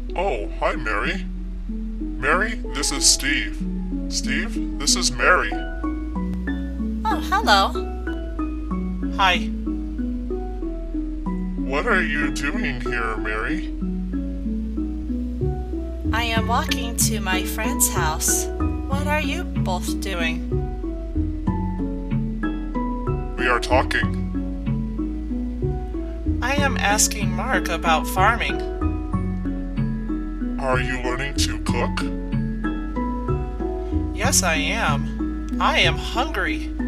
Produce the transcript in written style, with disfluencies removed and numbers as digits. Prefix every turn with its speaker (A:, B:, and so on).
A: Oh, hi, Mary. Mary, this is Steve. Steve, this is Mary.
B: Oh, hello.
C: Hi.
A: What are you doing here, Mary?
B: I am walking to my friend's house. What are you both doing?
A: We are talking.
C: I am asking Mark about farming.
A: Are you learning to cook?
C: Yes, I am. I am hungry.